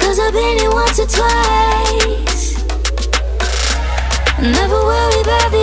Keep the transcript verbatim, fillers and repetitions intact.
Cause I've been here once or twice. Never worry about the